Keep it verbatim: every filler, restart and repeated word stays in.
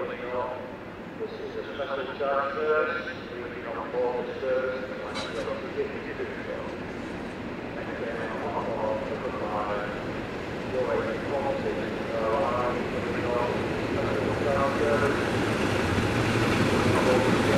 This is a special charge service, leaving on board the service and you're beginning to do so. Next day on board Settle Carlisle, your eight forty are arriving from the north special charge service.